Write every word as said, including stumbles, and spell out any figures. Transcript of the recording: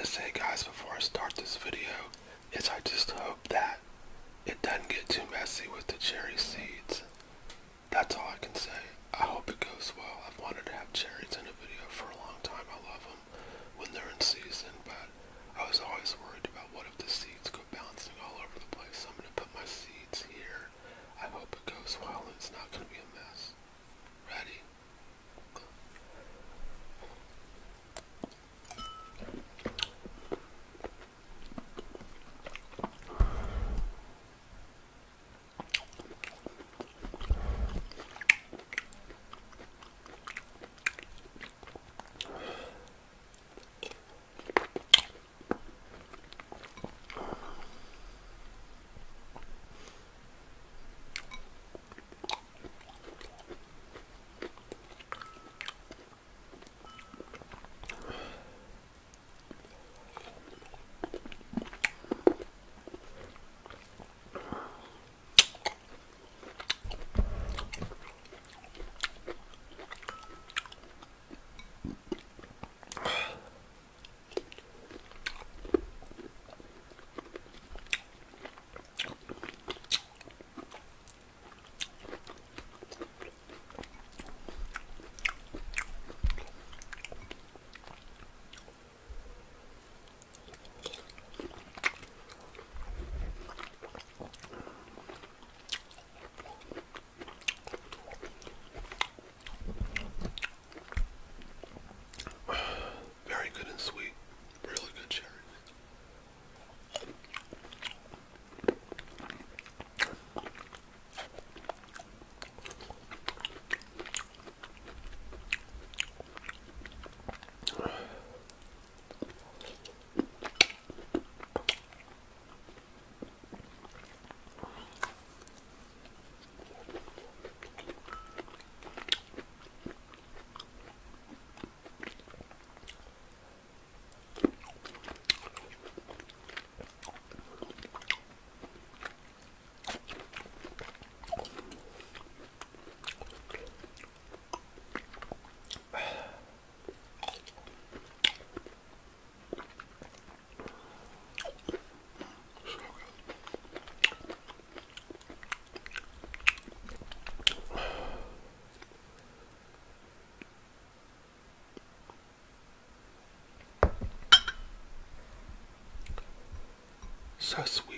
to say, guys, before I start this video is I just hope that it doesn't get too messy with the cherry seeds. That's all I can say. I hope it goes well. I've wanted to have cherries in a video for a long time. I love them when they're in season, but I was always worried about what if the seeds go bouncing all over the place. So I'm going to put my seeds here. I hope it goes well and it's not going to be a mess. Ready? Very good and sweet. Really good cherries. So sweet.